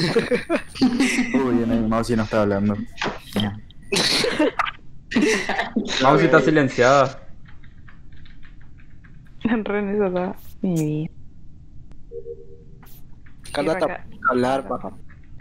Uy, en el mouse no está hablando. Mouse está silenciada. René está mi vida. Carla está hablar, pa.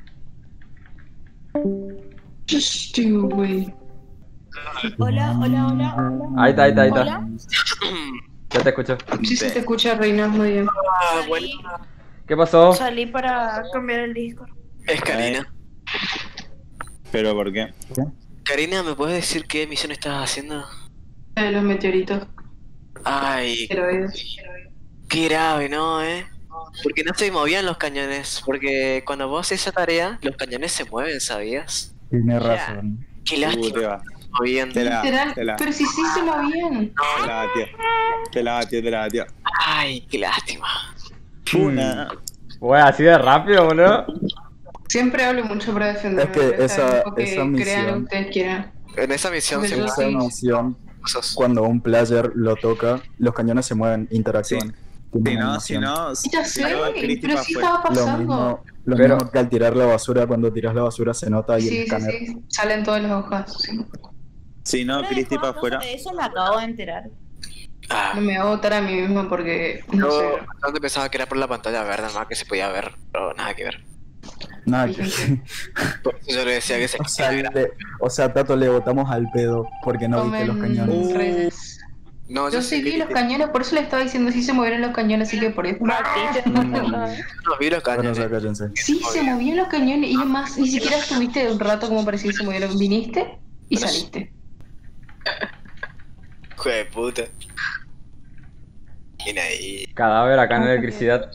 Güey. Hola, hola, hola, hola. Ahí está, ahí está, ahí está. Hola. Ya te escucho. Sí se te escucha, Reina, muy bien. Ah, bueno. ¿Qué pasó? Salí para cambiar el Discord. Es Karina. ¿Pero por qué? Karina, ¿me puedes decir qué misión estás haciendo? De los meteoritos. Ay, Esteroides. qué grave, ¿no, Porque no se movían los cañones. Porque cuando vos haces esa tarea, los cañones se mueven, ¿sabías? Tienes razón. Qué Te lástima. va. Movían. Te la, Literal, te la, pero si sí se movían. te la batió. Te la batió, te la batió. Ay, qué lástima. Una. Wey, así de rápido, boludo. Siempre hablo mucho para defenderme. Es que pero está bien, esa porque misión- crean lo que ustedes quieran. En esa misión Porque se yo Esa sí. misión, cosas. cuando un player lo toca, los cañones se mueven, interactúan. Si no, si no. Ya sé, luego Cristi pero pa' sí afuera. estaba Lo pasando. mismo, lo Pero- mismo que al tirar la basura, cuando tiras la basura se nota y el Sí, sí, escáner. sí. Salen todas las hojas. Sí. Si no, Cristi para afuera. De eso me acabo de enterar. Ah, No me voy a votar a mí mismo porque no sé. yo antes pensaba que era por la pantalla verde, más que se podía ver, pero nada que ver. Nada que... Fíjense. Por eso yo le decía que se o sea, Tato, le votamos al pedo porque no viste los Comen cañones. redes. No, Yo sí vi los cañones, por eso le estaba diciendo si se movieron los cañones, así que por eso. Martí, no vi los Bueno, cañones. o sea, cállense. Sí, se movían los cañones y además ni siquiera estuviste un rato como parecía que se movieron. Viniste y Pero sí. saliste. Hijo de puta. Viene ahí. Cadáver acá en electricidad.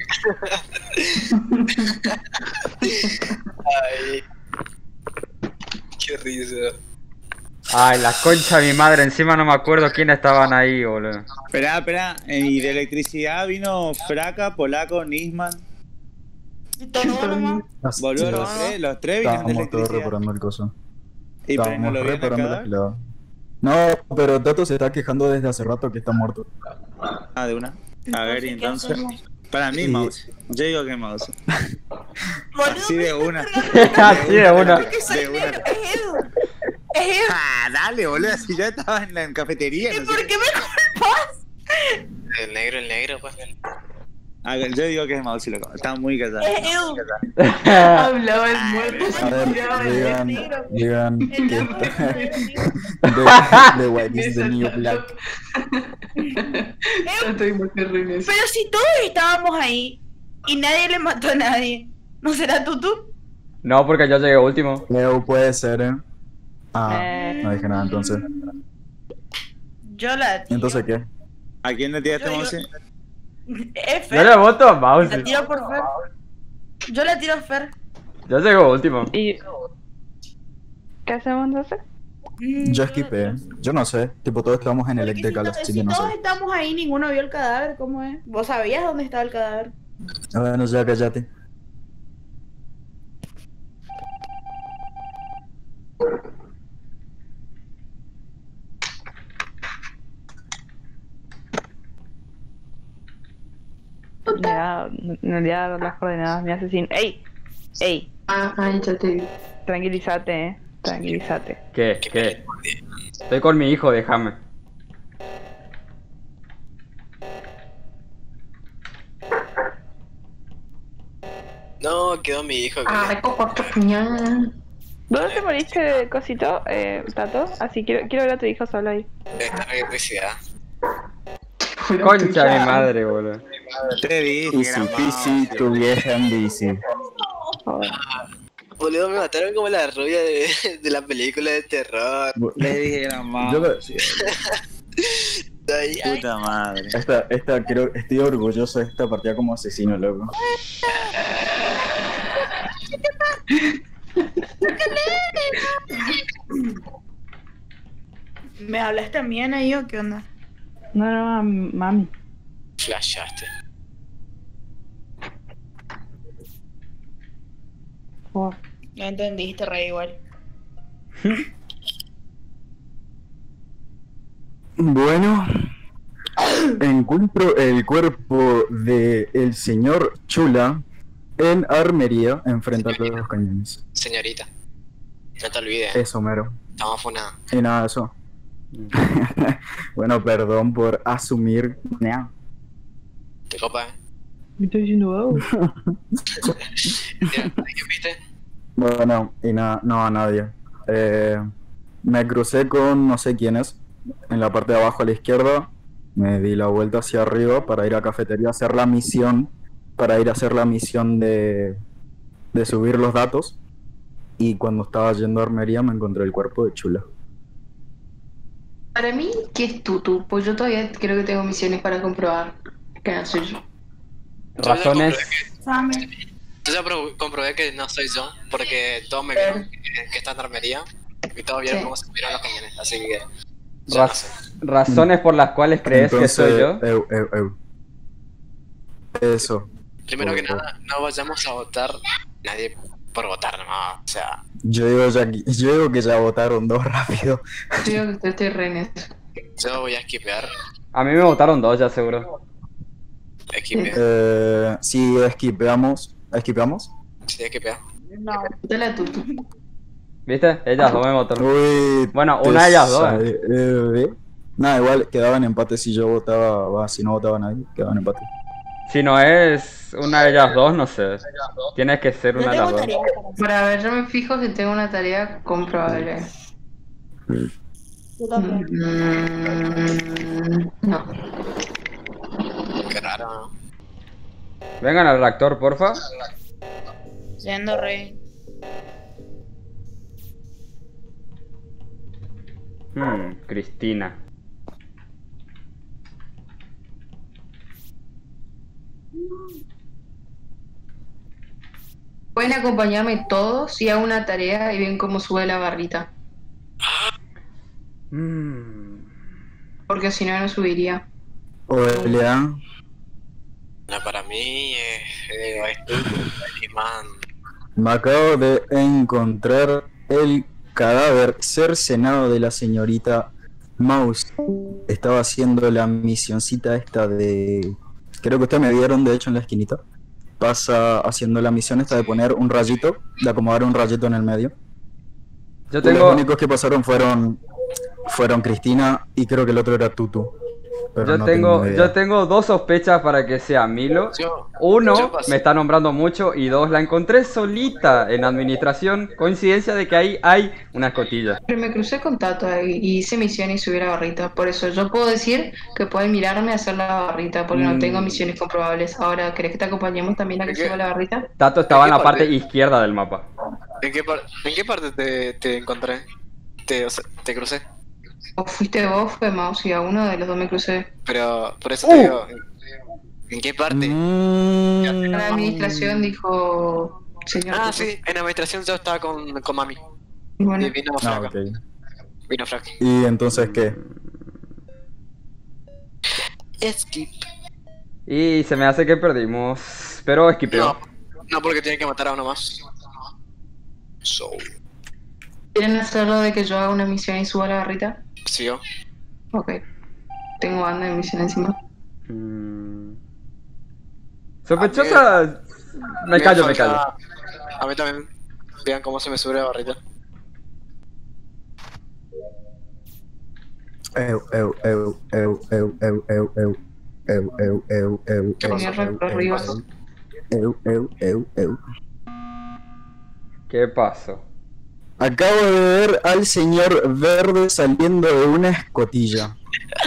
Ay. Qué risa. Ay, la concha de mi madre. Encima no me acuerdo quiénes estaban ahí, boludo. Esperá, esperá. Y de electricidad vino Fraca, Polaco, Nisman. Todo nomás. Boludo, Sí, los tres vinieron de estábamos todos electricidad. reparando el coso. Y pero no Estábamos lo vieron reparando acá. el afilado. No, pero Tato se está quejando desde hace rato que está muerto. Ah, de una. A ver, y ¿qué entonces. hacemos? Para mí, Sí. Mouse. Yo digo que Mouse. Boludo, Así de una. Así de una. que soy De una. negro, es Edu. Es Edu. Ah, dale, boludo. Si ya estaba en la cafetería. ¿Y No por sé. qué me culpas? El negro, pues. Ah, yo digo que es Mouse, loco. Estaba muy callado. Es Edu. Hablaba el muerto. A ver, Miraba el digan, negro. digan El que negro. the white is the new black. Estoy muy terrible. Pero si todos estábamos ahí y nadie le mató a nadie, ¿no será tú? No, porque yo llegué último. Leo puede ser, Ah, no dije nada entonces. Yo la tiro. ¿Entonces qué? ¿A quién le tiraste Yo- Mouse? Es Yo Fer. le voto a Mouse. La tiro por Fer. Yo la tiro a Fer. Yo llegué último. ¿Y qué hacemos entonces? Yo esquipé. Yo no sé. Tipo, todos estábamos en el Porque Electrical, así si que no todos sé. estamos ahí, ninguno vio el cadáver, ¿cómo es? ¿Vos sabías dónde estaba el cadáver? Bueno, ya cállate. Ya, no le da las coordenadas, mi asesino. ¡Ey! ¡Ey! Ya te vi. Tranquilízate, tranquilízate. ¿Qué? ¿Qué? Estoy con mi hijo, déjame. No, quedó mi hijo. Coco, ña. ¿Dónde te moriste, cosito, Tato? Así quiero ver a tu hijo solo ahí. Está en electricidad. Concha de mi madre, boludo. Te dije, Easy era peasy, Mouse. tu vieja en bici. Joder. Boludo, me mataron como la rubia de la película de terror. Le dije, era Mouse. Yo me- Ay, ay, Puta madre. Esta creo, estoy orgulloso de esta partida como asesino, loco. ¿Me hablas también ahí o qué onda? No, no, mami. flashaste. Oh. No entendiste, re igual. Bueno, encuentro el cuerpo de el señor Chula en armería, enfrente a los cañones. Señorita, no te olvides, Eso, mero. estamos funados. Y nada, eso. Bueno, perdón por asumir. Nah. ¿Te copa, Me estoy diciendo algo. ¿Quién viste? Bueno, y nada, no a nadie. Me crucé con no sé quiénes en la parte de abajo a la izquierda. Me di la vuelta hacia arriba para ir a cafetería a hacer la misión. Para ir a hacer la misión de subir los datos. Y cuando estaba yendo a armería me encontré el cuerpo de Chula. Para mí, ¿qué es Tutu? Pues yo todavía creo que tengo misiones para comprobar que no soy yo. Razones. Yo ya comprobé que no soy yo, porque todos me vieron que está en armería y todos vieron Sí. cómo se subieron los cañones, así que... ya no sé. Razones por las cuales crees que soy yo. Eso. Primero que nada, no vayamos a votar nadie por votar nomás, o sea... Yo digo que ya votaron dos rápido. Yo digo que estoy re en eso. Yo voy a skipear. A mí me votaron 2 ya seguro. Skipear. Si esquipeamos. ¿Esquipeamos? Sí, skipear. Dale a Tutu. ¿Viste? Ellas 2 me votaron. Uy, Bueno, una de ellas dos. Nada, igual quedaban empate si yo votaba, si no votaba nadie, quedaban empate. Si no es una de ellas 2, no sé. Tiene que ser Yo una de tengo las 2. tarea para hacer. Para ver, yo me fijo si tengo una tarea comprobable. Yo también. No. Qué raro, ¿no? Vengan al reactor, porfa. Siendo rey. Cristina. Pueden acompañarme todos y hago una tarea y ven cómo sube la barrita. Porque si no, no subiría. Hola. No, para mí es man. Me acabo de encontrar el cadáver cercenado de la señorita Mouse. Estaba haciendo la misioncita esta de... Creo que ustedes me vieron de hecho en la esquinita. Pasa haciendo la misión esta de poner un rayito, de acomodar un rayito en el medio. Yo Los tengo... únicos que pasaron fueron Cristina y creo que el otro era Tutu. Pero Yo no tengo, idea. yo tengo 2 sospechas para que sea Milo. Yo 1 pasé. me está nombrando mucho y 2 la encontré solita en administración. Coincidencia de que ahí hay una escotilla. Pero me crucé con Tato ahí y hice misión y subí la barrita. Por eso yo puedo decir que pueden mirarme a hacer la barrita porque no tengo misiones comprobables. Ahora, ¿querés que te acompañemos también a que ¿En qué? suba la barrita? Tato estaba en ¿En la qué parte parte? izquierda del mapa. ¿En qué parte te encontré? O sea, te crucé. O fuiste vos, fue Mouse y a uno de los dos me crucé. Pero por eso te digo, ¿en qué parte? La administración dijo... Señor Ah, Tutu. sí, en administración yo estaba con mami. Y bueno, Y vino Ah, Fraca. ok. Vino Fraca. ¿Y entonces qué? Skip. Y se me hace que perdimos. Pero esquipeo. No, porque tienen que matar a uno más. So, ¿quieren hacerlo de que yo haga una misión y suba la barrita? ¿siguió? Ok. Tengo banda de misión encima. Sospechosa. Me callo. A mí también. Vean cómo se me sube la barrita. ¿Qué Tenía pasó? arriba. ¿Qué pasó? Acabo de ver al señor verde saliendo de una escotilla.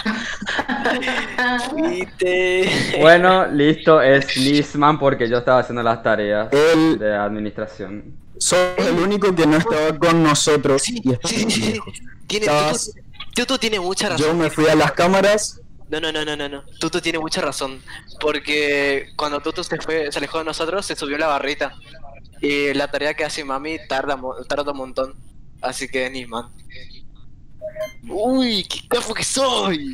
Bueno, listo, es Nisman porque yo estaba haciendo las tareas Él, de administración. sos el único que no estaba con nosotros y está Sí. lejos. Tiene, Tutu tiene mucha razón. Yo me fui a las cámaras. No. Tutu tiene mucha razón. Porque cuando Tutu se alejó de nosotros, se subió la barrita. Y la tarea que hace mami tarda un montón. Así que Nisman. Uy, qué cafo que soy.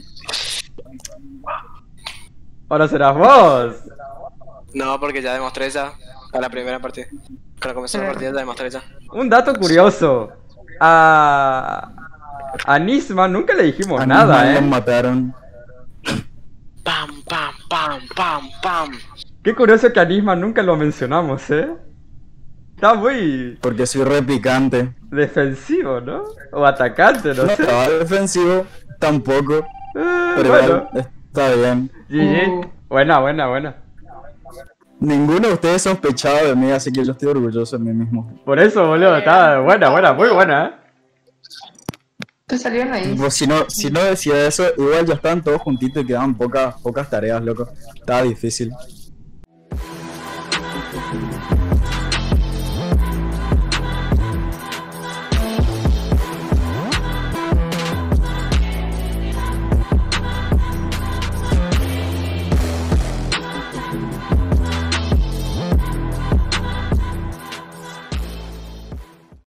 Ahora serás vos. No, porque ya demostré ya. A la primera partida. Cuando comenzó la partida ya demostré ya. Un dato curioso. A Nisman nunca le dijimos A nada, Nisman lo mataron. Pam, pam, pam, pam, pam. Qué curioso que a Nisman nunca lo mencionamos, ¿eh? Está muy Porque soy re picante. defensivo, ¿no? O atacante, no No sé. estaba defensivo, tampoco. Pero Bueno, igual, está bien. GG. Buena, buena, buena. Ninguno de ustedes sospechaba de mí, así que yo estoy orgulloso de mí mismo. Por eso, boludo, está buena, buena, muy buena, ¿eh? Te salieron ahí. Pues si no decía eso, igual ya estaban todos juntitos y quedaban pocas tareas, loco. Estaba difícil.